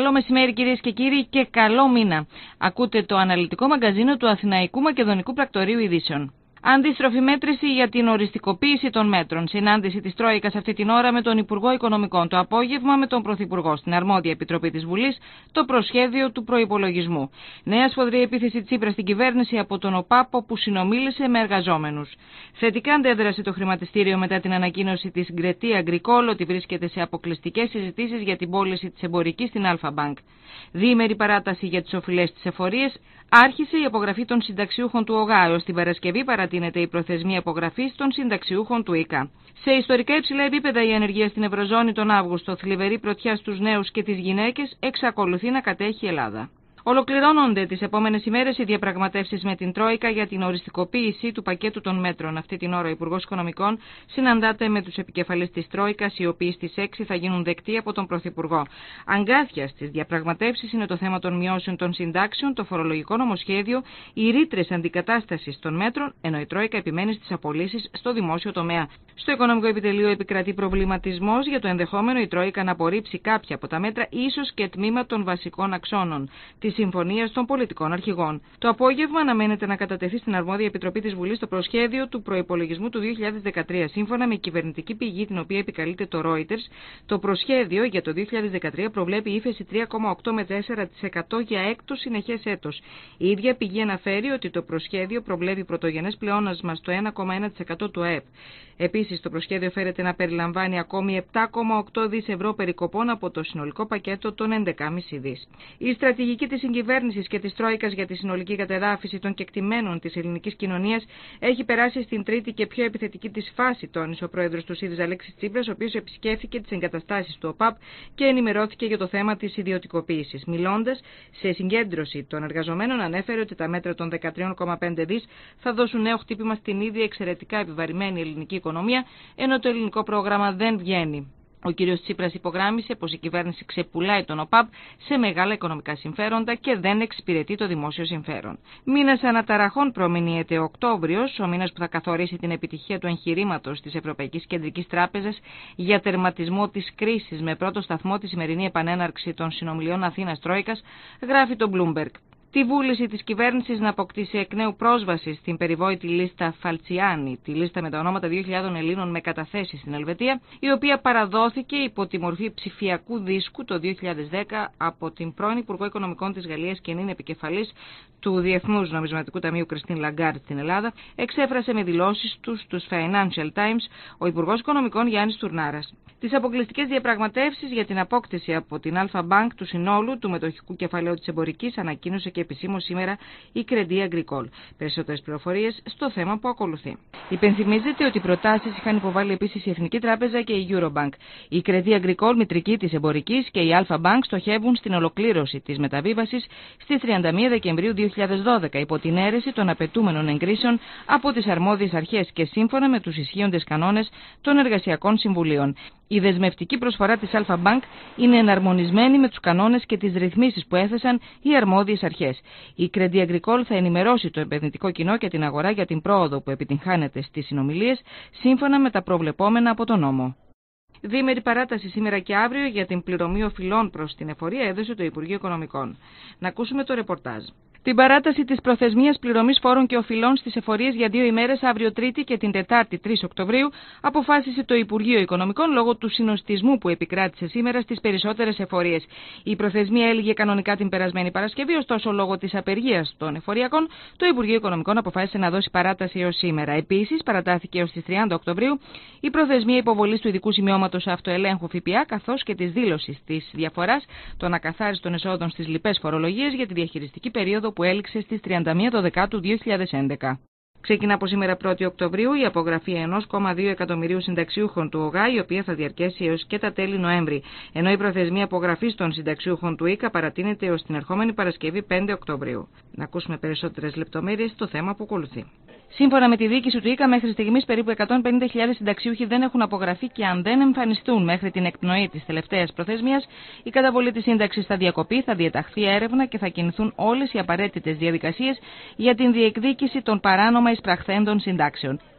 Καλό μεσημέρι κυρίες και κύριοι και καλό μήνα. Ακούτε το αναλυτικό μαγκαζίνο του Αθηναϊκού Μακεδονικού Πρακτορείου Ειδήσεων. Αντίστροφη μέτρηση για την οριστικοποίηση των μέτρων. Συνάντηση της Τρόικας αυτή την ώρα με τον Υπουργό Οικονομικών. Το απόγευμα με τον Πρωθυπουργό στην αρμόδια Επιτροπή της Βουλής το προσχέδιο του προϋπολογισμού. Νέα σφοδρή επίθεση Τσίπρα στην κυβέρνηση από τον ΟΠΑΠ που συνομίλησε με εργαζόμενους. Θετικά αντέδρασε το χρηματιστήριο μετά την ανακοίνωση της Γκρετή Agricole ότι βρίσκεται σε αποκλειστικές συζητήσεις για την πώληση της εμπορικής στην Αλφα Bank. Διήμερη παράταση για τις οφειλές της εφορίες. Άρχισε η απογραφή των συνταξιούχων του ΟΓΑ. Έως την Παρασκευή παρατείνεται η προθεσμία απογραφής των συνταξιούχων του ΙΚΑ. Σε ιστορικά υψηλά επίπεδα η ανεργία στην Ευρωζώνη τον Αύγουστο, θλιβερή πρωτιά στους νέους και τις γυναίκες, εξακολουθεί να κατέχει η Ελλάδα. Ολοκληρώνονται τις επόμενες ημέρες οι διαπραγματεύσεις με την Τρόικα για την οριστικοποίηση του πακέτου των μέτρων. Αυτή την ώρα ο Υπουργός Οικονομικών συναντάται με τους επικεφαλείς της Τρόικας, οι οποίοι στις 6 θα γίνουν δεκτοί από τον Πρωθυπουργό. Αγκάθια στις διαπραγματεύσεις είναι το θέμα των μειώσεων των συντάξεων, το φορολογικό νομοσχέδιο, οι ρήτρες αντικατάστασης των μέτρων, ενώ η Τρόικα επιμένει στις απολύσεις στο δημόσιο τομέα. Στο Οικονομικό Επιτελείο επικρατεί προβληματισμός για το ενδεχόμενο η Τρόικα να απορρίψει κάποια από τα μέτρα, ίσως και τμήμα των βασικών αξώνων της Συμφωνίας των Πολιτικών Αρχηγών. Το απόγευμα αναμένεται να κατατεθεί στην αρμόδια Επιτροπή της Βουλής το προσχέδιο του προϋπολογισμού του 2013. Σύμφωνα με κυβερνητική πηγή, την οποία επικαλείται το Reuters, το προσχέδιο για το 2013 προβλέπει ύφεση 3,8 με 4% για έκτο συνεχές έτος. Η ίδια πηγή αναφέρει ότι το προσχέδιο προβλέπει πρωτογενές πλεόνασμα στο 1,1% του ΑΕΠ. Επίσης, το προσχέδιο φέρεται να περιλαμβάνει ακόμη 7,8 δις ευρώ περικοπών από το συνολικό πακέτο των 11,5 δις. Η στρατηγική της συγκυβέρνησης και της Τρόικας για τη συνολική κατεδάφιση των κεκτημένων της ελληνικής κοινωνίας έχει περάσει στην τρίτη και πιο επιθετική της φάση, τόνισε ο πρόεδρος του ΣΥΡΙΖΑ Αλέξης Τσίπρας, ο οποίος επισκέφθηκε τις εγκαταστάσεις του ΟΠΑΠ και ενημερώθηκε για το θέμα της ιδιωτικοποίησης. Μιλώντας σε συγκέντρωση των εργαζομένων, ανέφερε ότι τα μέτρα των 13,5 δις θα δώσουν νέο χτύπημα στην ήδη εξαιρετικά επιβαρημένη ελληνική οικονομία, ενώ το ελληνικό πρόγραμμα δεν βγαίνει. Ο κ. Τσίπρας υπογράμμισε πως η κυβέρνηση ξεπουλάει τον ΟΠΑΠ σε μεγάλα οικονομικά συμφέροντα και δεν εξυπηρετεί το δημόσιο συμφέρον. Μήνας αναταραχών προμηνύεται ο Οκτώβριος, ο μήνας που θα καθορίσει την επιτυχία του εγχειρήματος της Ευρωπαϊκής Κεντρικής Τράπεζας για τερματισμό της κρίσης, με πρώτο σταθμό τη σημερινή επανέναρξη των συνομιλιών Αθήνας-Τρόικας, γράφει το Bloomberg. Τη βούληση της κυβέρνησης να αποκτήσει εκ νέου πρόσβαση στην περιβόητη λίστα Φαλτσιάνη, τη λίστα με τα ονόματα 2.000 Ελλήνων με καταθέσεις στην Ελβετία, η οποία παραδόθηκε υπό τη μορφή ψηφιακού δίσκου το 2010 από την πρώην Υπουργό Οικονομικών της Γαλλίας και νυν επικεφαλής του Διεθνούς Νομισματικού Ταμείου Κριστίν Λαγκάρντ στην Ελλάδα, εξέφρασε με δηλώσεις του στους Financial Times ο Υπουργός Οικονομικών Γιάννης Τουρνάρας. Τις αποκλειστικές διαπραγματεύσεις για την απόκτηση από την Αλφα Bank του συνόλου του μετοχικού κεφαλαίου της εμπορικής ανακοίνωσε και επισήμως σήμερα η Γκρετή Agricole. Περισσότερες πληροφορίες στο θέμα που ακολουθεί. Υπενθυμίζεται ότι οι προτάσεις είχαν υποβάλει επίσης η Εθνική Τράπεζα και η Eurobank. Η Γκρετή Agricole, μητρική της εμπορικής, και η Alpha Bank στοχεύουν στην ολοκλήρωση της μεταβίβασης στις 31 Δεκεμβρίου 2012 υπό την αίρεση των απαιτούμενων εγκρίσεων από τις αρμόδιες αρχές και σύμφωνα με τους ισχύοντες κανόνες των εργασιακών συμβουλίων. Η δεσμευτική προσφορά της Alpha Bank είναι εναρμονισμένη με τους κανόνες και τις ρυθμίσεις που έθεσαν οι αρμόδιες αρχές. Η Γκρετή Agricole θα ενημερώσει το επενδυτικό κοινό και την αγορά για την πρόοδο που επιτυγχάνεται στις συνομιλίες σύμφωνα με τα προβλεπόμενα από τον νόμο. Διήμερη παράταση σήμερα και αύριο για την πληρωμή οφειλών προς την εφορία έδωσε το Υπουργείο Οικονομικών. Να ακούσουμε το ρεπορτάζ. Την παράταση της προθεσμίας πληρωμής φόρων και οφειλών στις εφορίες για 2 ημέρες, αύριο Τρίτη και την Τετάρτη 3 Οκτωβρίου, αποφάσισε το Υπουργείο Οικονομικών λόγω του συνοστισμού που επικράτησε σήμερα στις περισσότερες εφορίες. Η προθεσμία έλυγε κανονικά την περασμένη Παρασκευή, ωστόσο λόγω της απεργίας των εφοριακών, το Υπουργείο Οικονομικών αποφάσισε να δώσει παράταση έως σήμερα. Επίσης, παρατάθηκε έως τις 30 Οκτωβρίου η προθεσμία υποβολής του ειδικού σημειώματος αυτοελέγχου ΦΠΑ, καθώς και της δήλωσης της διαφοράς των ακαθάριστων εσόδων στις λοιπές φορολογίες για τη διαχειριστική περίοδο που έληξε στις 31 Δεκάτου 2011. Ξεκινά από σήμερα 1η Οκτωβρίου η απογραφή 1,2 εκατομμυρίου συνταξιούχων του ΟΓΑ, η οποία θα διαρκέσει έως και τα τέλη Νοέμβρη, ενώ η προθεσμία απογραφής των συνταξιούχων του ΙΚΑ παρατείνεται έως την ερχόμενη Παρασκευή 5 Οκτωβρίου. Να ακούσουμε περισσότερες λεπτομέρειες στο θέμα που ακολουθεί. Σύμφωνα με τη διοίκηση του ΙΚΑ, μέχρι στιγμής περίπου 150.000 συνταξιούχοι δεν έχουν απογραφεί και αν δεν εμφανιστούν μέχρι την εκπνοή της τελευταίας προθεσμίας, η καταβολή της σύνταξης θα διακοπεί, θα διεταχθεί έρευνα και θα κινηθούν όλες οι απαραίτητες διαδικασίες για την διεκδίκηση των παράνομα εισπραχθέντων συντάξεων.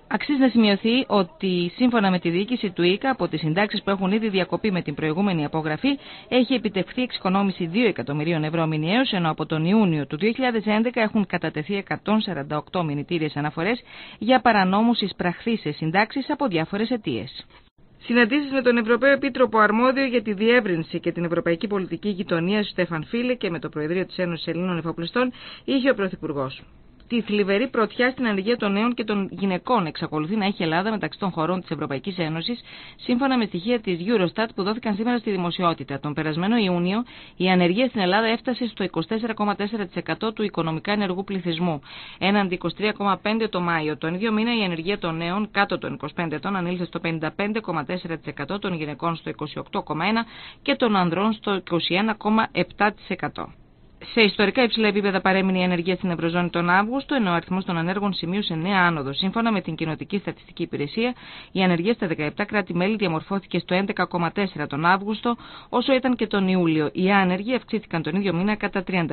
Αξίζει να σημειωθεί ότι σύμφωνα με τη διοίκηση του ΙΚΑ, από τις συντάξεις που έχουν ήδη διακοπεί με την προηγούμενη απογραφή, έχει επιτευχθεί εξοικονόμηση 2 εκατομμυρίων ευρώ μηνιαίως, ενώ από τον Ιούνιο του 2011 έχουν κατατεθεί 148 μηνυτήριες αναφορές για παρανόμους εισπραχθείς σε συντάξεις από διάφορες αιτίες. Συναντήσεις με τον Ευρωπαίο Επίτροπο Αρμόδιο για τη Διεύρυνση και την Ευρωπαϊκή Πολιτική Γειτονία, Στέφαν Φίλε, και με το Προεδρείο της Ένωσης Ελλήνων Εφοπλιστών είχε ο Πρωθυπουργός. Τη θλιβερή πρωτιά στην ανεργία των νέων και των γυναικών εξακολουθεί να έχει η Ελλάδα μεταξύ των χωρών της Ευρωπαϊκής Ένωσης, σύμφωνα με στοιχεία της Eurostat που δόθηκαν σήμερα στη δημοσιότητα. Τον περασμένο Ιούνιο, η ανεργία στην Ελλάδα έφτασε στο 24,4% του οικονομικά ενεργού πληθυσμού, έναντι 23,5% το Μάιο. Τον ίδιο μήνα, η ανεργία των νέων κάτω των 25 ετών ανήλθε στο 55,4%, των γυναικών στο 28,1% και των ανδρών στο 21,7%. Σε ιστορικά υψηλά επίπεδα παρέμεινε η ανεργία στην Ευρωζώνη τον Αύγουστο, ενώ ο αριθμός των ανέργων σημείωσε νέα άνοδο. Σύμφωνα με την Κοινοτική Στατιστική Υπηρεσία, η ανεργία στα 17 κράτη-μέλη διαμορφώθηκε στο 11,4% τον Αύγουστο, όσο ήταν και τον Ιούλιο. Οι άνεργοι αυξήθηκαν τον ίδιο μήνα κατά 34.000.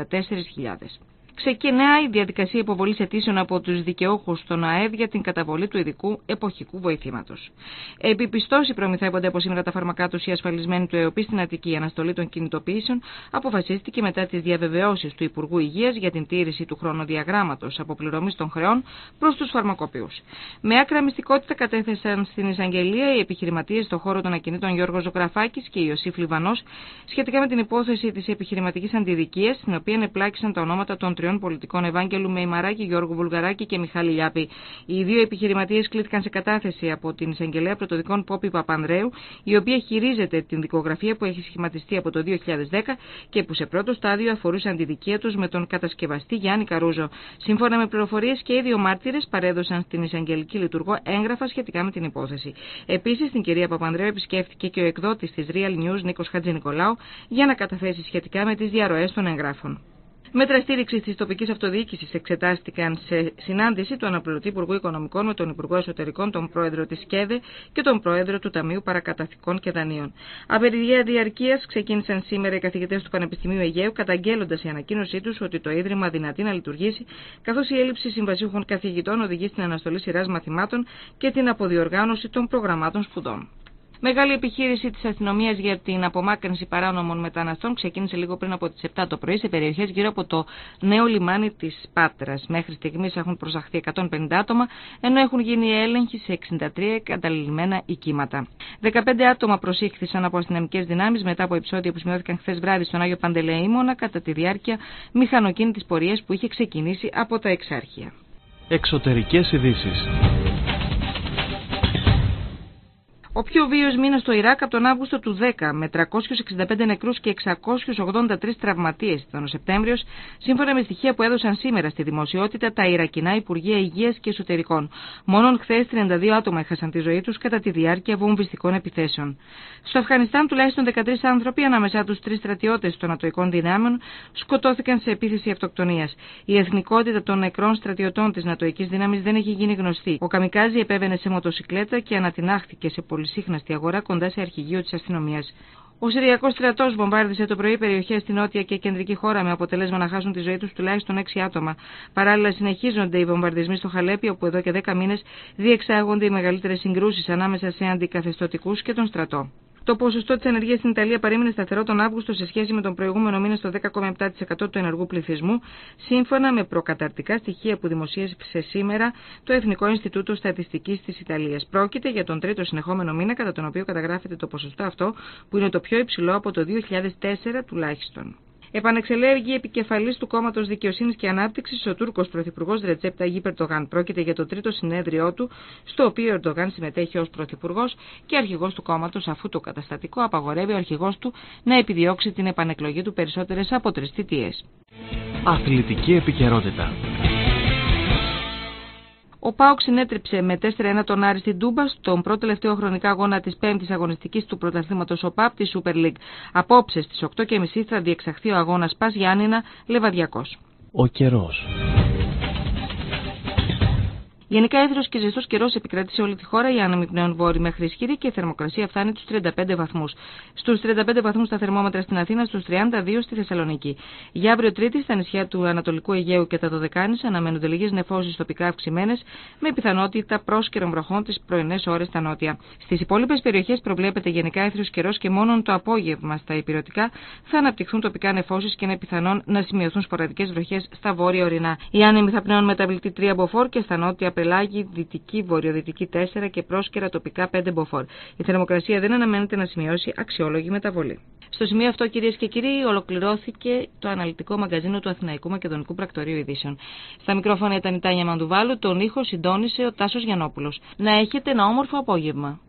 Ξεκινάει η διαδικασία υποβολής αιτήσεων από τους δικαιούχους στον ΑΕΔ για την καταβολή του ειδικού εποχικού βοηθήματος. Επιπιστώσει προμηθεύονται από σήμερα τα φάρμακά τους οι ασφαλισμένοι του ΕΟΠΗ στην Αττική. Η αναστολή των κινητοποιήσεων αποφασίστηκε μετά τις διαβεβαιώσεις του Υπουργού Υγείας για την τήρηση του χρονοδιαγράμματος αποπληρωμής των χρεών προς τους φαρμακοποιούς. Με άκρα μυστικότητα κατέθεσαν στην εισαγγελία οι επιχειρηματίες στον χώρο των ακινήτων Γιώργος Ζωγραφάκης και Ιωσήφ Λιβανός σχετικά με την υπόθεση της επιχειρηματικής αντιδικίας, στην οποία επλάκησαν τα ονόματα των τριών πολιτικών Ευάγγελου Μεϊμαράκη, Γιώργου Βουλγαράκη και Μιχάλη Λιάπη. Οι δύο επιχειρηματίες κλήθηκαν σε κατάθεση από την εισαγγελέα πρωτοδικών Πόπη Παπανδρέου, η οποία χειρίζεται την δικογραφία που έχει σχηματιστεί από το 2010 και που σε πρώτο στάδιο αφορούσε αντιδικία τους με τον κατασκευαστή Γιάννη Καρούζο. Σύμφωνα με πληροφορίες, και οι δύο μάρτυρες παρέδωσαν στην εισαγγελική λειτουργό έγγραφα σχετικά με την υπόθεση. Επίσης, την κυρία Παπανδρέου επισκέφθηκε και ο εκδότης της Real News Νίκος Χατζηνικολάου για να καταθέσει σχετικά με τις διαρροές των εγγράφων. Μέτρα στήριξης της τοπικής αυτοδιοίκησης εξετάστηκαν σε συνάντηση του αναπληρωτή Υπουργού Οικονομικών με τον Υπουργό Εσωτερικών, τον Πρόεδρο της ΚΕΔΕ και τον Πρόεδρο του Ταμείου Παρακαταθήκων και Δανείων. Απεργία διαρκείας ξεκίνησαν σήμερα οι καθηγητές του Πανεπιστημίου Αιγαίου, καταγγέλλοντας η ανακοίνωσή τους ότι το Ίδρυμα αδυνατεί να λειτουργήσει, καθώς η έλλειψη συμβασίουχων καθηγητών οδηγεί στην αναστολή σειράς μαθημάτων και την αποδιοργάνωση των προγραμμάτων σπουδών. Μεγάλη επιχείρηση της αστυνομίας για την απομάκρυνση παράνομων μεταναστών ξεκίνησε λίγο πριν από τις 7 το πρωί σε περιοχές γύρω από το νέο λιμάνι της Πάτρας. Μέχρι στιγμής έχουν προσαχθεί 150 άτομα, ενώ έχουν γίνει έλεγχοι σε 63 καταλημμένα οικήματα. 15 άτομα προσήχθησαν από αστυνομικές δυνάμεις μετά από επεισόδια που σημειώθηκαν χθες βράδυ στον Άγιο Παντελεήμονα κατά τη διάρκεια μηχανοκίνητης πορείας που είχε ξεκινήσει από τα Εξάρχεια. Εξωτερικές ειδήσεις. Ο πιο βίαιος μήνας στο Ιράκ από τον Αύγουστο του 10, με 365 νεκρούς και 683 τραυματίες ήταν ο Σεπτέμβριος, σύμφωνα με στοιχεία που έδωσαν σήμερα στη δημοσιότητα τα Ιρακινά Υπουργεία Υγείας και Εσωτερικών. Μόνον χθες 32 άτομα έχασαν τη ζωή τους κατά τη διάρκεια βομβιστικών επιθέσεων. Στο Αφγανιστάν τουλάχιστον 13 άνθρωποι, ανάμεσά τους 3 στρατιώτες των ατοικών δυνάμεων, σκοτώθηκαν σε επίθεση αυτοκτονίας. Η εθνικότητα των νεκρών στρατιωτών της νατοικής δύναμης δεν έχει γίνει γνωστή. Ο καμικάζι επέβαινε σε μοτοσικλέτα και ανατινάχθηκε σε πολυσύχναστη αγορά κοντά σε αρχηγείο της αστυνομίας. Ο Συριακός στρατός βομβάρδισε το πρωί περιοχές στη νότια και κεντρική χώρα με αποτέλεσμα να χάσουν τη ζωή τους τουλάχιστον 6 άτομα. Παράλληλα, συνεχίζονται οι βομβαρδισμοί στο Χαλέπι, όπου εδώ και 10 μήνες διεξάγονται οι μεγαλύτερες συγκρούσεις ανάμεσα σε αντικαθεστωτικούς και τον στρατό. Το ποσοστό της ανεργίας στην Ιταλία παρέμεινε σταθερό τον Αύγουστο σε σχέση με τον προηγούμενο μήνα στο 10,7% του ενεργού πληθυσμού, σύμφωνα με προκαταρκτικά στοιχεία που δημοσίευσε σήμερα το Εθνικό Ινστιτούτο Στατιστικής της Ιταλίας. Πρόκειται για τον τρίτο συνεχόμενο μήνα κατά τον οποίο καταγράφεται το ποσοστό αυτό, που είναι το πιο υψηλό από το 2004 τουλάχιστον. Επανεξελέγει επικεφαλής του Κόμματος Δικαιοσύνης και Ανάπτυξης ο Τούρκος Πρωθυπουργός Ρετζέπ Ταγιπ Ερντογάν. Πρόκειται για το τρίτο συνέδριό του, στο οποίο ο Ερντογάν συμμετέχει ως Πρωθυπουργός και αρχηγός του κόμματος, αφού το καταστατικό απαγορεύει ο αρχηγός του να επιδιώξει την επανεκλογή του περισσότερες από 3 θητείες. Αθλητική επικαιρότητα. Ο ΠΑΟΚ συνέτριψε με 4-1 τον Άρη στην Τούμπα στον πρώτο τελευταίο χρονικά αγώνα της 5ης αγωνιστικής του πρωταθλήματος ΟΠΑΠ της Super League. Απόψε στις 8:30 θα διεξαχθεί ο αγώνας Πας Γιάννηνα Λεβαδιακός. Ο καιρός. Γενικά έθρος και ζεστός καιρός επικρατεί σε όλη τη χώρα, η άνεμη πλέον βόρειοι μέχρι ισχυρή και η θερμοκρασία φτάνει τους 35 βαθμούς. Στους 35 βαθμούς τα θερμόμετρα στην Αθήνα, στους 32 στη Θεσσαλονίκη. Για αύριο Τρίτη, στα νησιά του Ανατολικού Αιγαίου και τα Δωδεκάνησα αναμένονται λίγες νεφώσεις τοπικά αυξημένες, με πιθανότητα πρόσκαιρων βροχών τις πρωινές ώρες στα νότια. Στις υπόλοιπες περιοχές προβλέπεται γενικά έθρος καιρός και μόνο το απόγευμα στα ηπειρωτικά θα αναπτυχθούν τοπικά νεφώσεις και είναι πιθανόν να σημειωθούν σποραδικές βροχές στα βόρεια ορεινά. Οι άνεμοι θα πνέουν μεταβλητή 3 μποφόρ και στα νότια πελάγη δυτική, βορειοδυτική 4 και πρόσκαιρα τοπικά 5 μποφόρ. Η θερμοκρασία δεν αναμένεται να σημειώσει αξιόλογη μεταβολή. Στο σημείο αυτό, κυρίες και κύριοι, ολοκληρώθηκε το αναλυτικό μαγκαζίνο του Αθηναϊκού Μακεδονικού Πρακτορείου Ειδήσεων. Στα μικρόφωνα ήταν η Τάνια Μαντουβάλου, τον ήχο συντόνισε ο Τάσος Γιαννόπουλος. Να έχετε ένα όμορφο απόγευμα.